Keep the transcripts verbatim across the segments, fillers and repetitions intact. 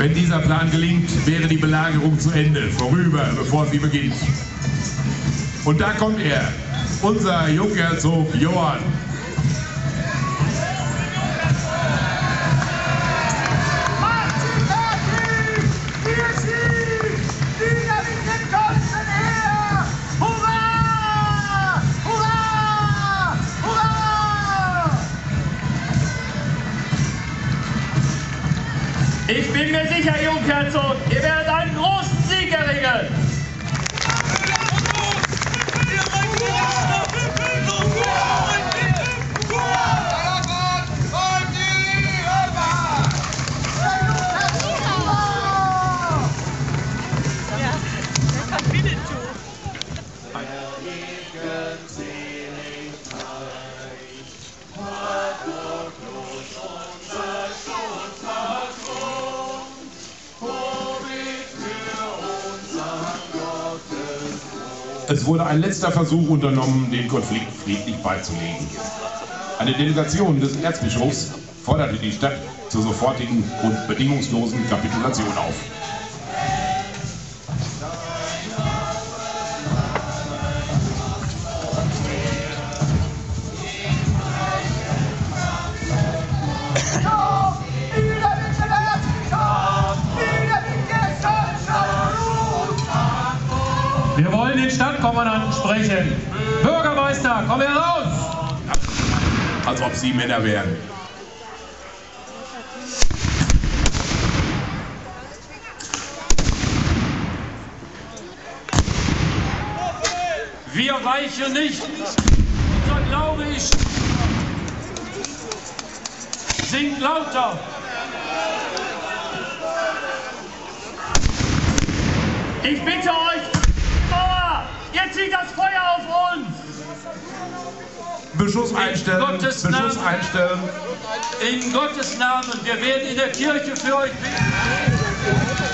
Wenn dieser Plan gelingt, wäre die Belagerung zu Ende, vorüber, bevor sie beginnt. Und da kommt er, unser Jungherzog Johann. Ich bin mir sicher, Jungherzog, ihr werdet einen großen Sieg erringen. Es wurde ein letzter Versuch unternommen, den Konflikt friedlich beizulegen. Eine Delegation des Erzbischofs forderte die Stadt zur sofortigen und bedingungslosen Kapitulation auf. Wir wollen den Stadtkommandanten sprechen. Bürgermeister, komm heraus! Als ob sie Männer wären. Wir weichen nicht. Unser Glaube ist. Singt lauter. Ich bitte euch, Mauer, jetzt zieht das Feuer auf uns. Beschuss einstellen, Gottes Beschuss Namen. einstellen. In Gottes Namen, wir werden in der Kirche für euch beten.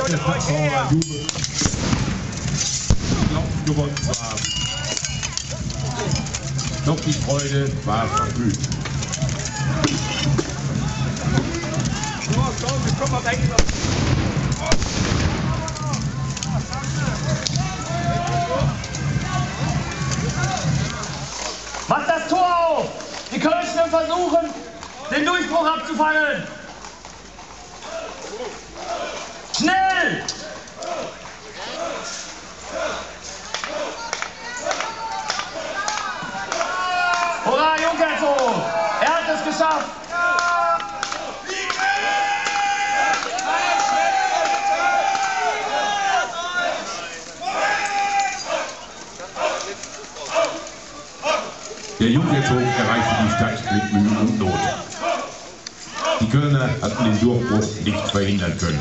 der Zuschauer Jubel. Glaubt gewonnen zu haben. Doch die Freude war verblüht. Macht das Tor auf! Die Kölschen versuchen, den Durchbruch abzufangen! Schnell! Hurra, Jungherzog! Er hat es geschafft! Der Jungherzog erreichte die Stadt mit Mühe und Not. Die Kölner hatten den Durchbruch nicht verhindern können.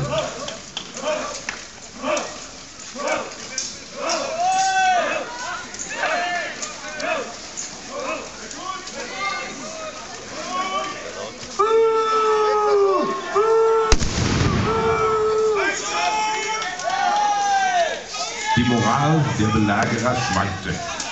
Die Moral der Belagerer schwankte.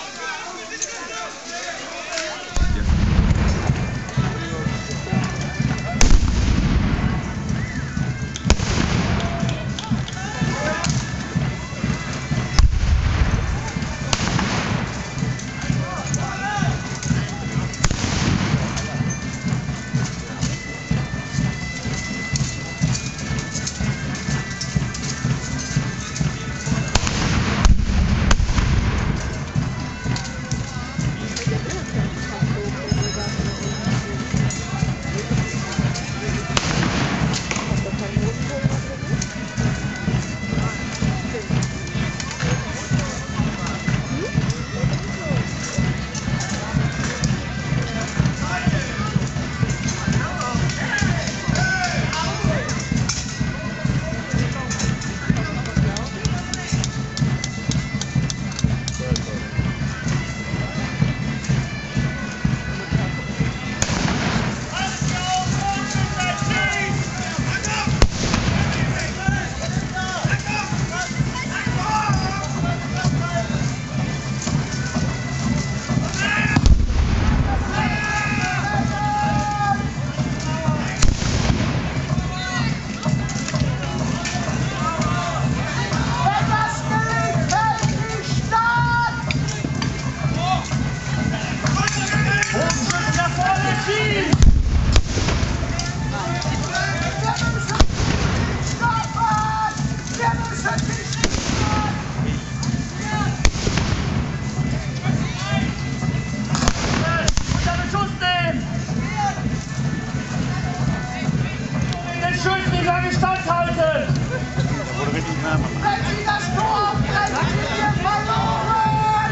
Wenn Sie das Tor aufbrechen, sind wir verloren!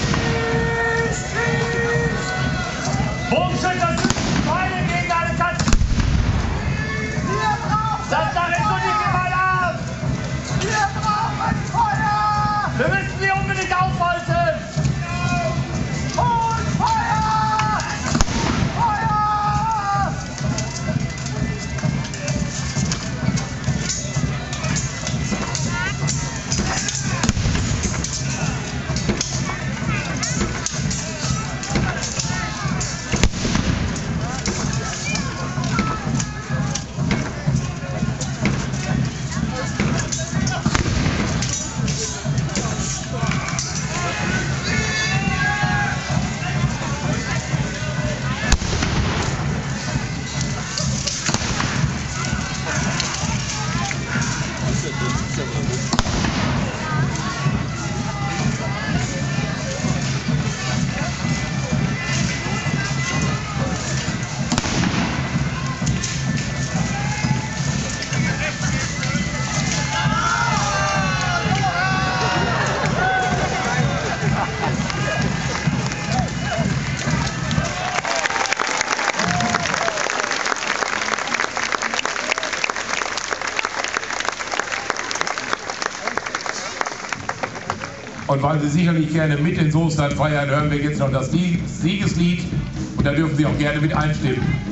Schieß, schieß! Bogenschützer sind Pfeile gegen alle Kanten! Wir brauchen Das da ist doch nicht mal ab! Wir brauchen Feuer! Wir müssen sie unbedingt aufhalten! Und Feuer! Feuer! Und weil Sie sicherlich gerne mit den Soestern feiern, hören wir jetzt noch das Siegeslied und da dürfen Sie auch gerne mit einstimmen.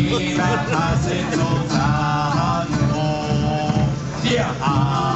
Niemand hasset so Sachen hoch. Wir haben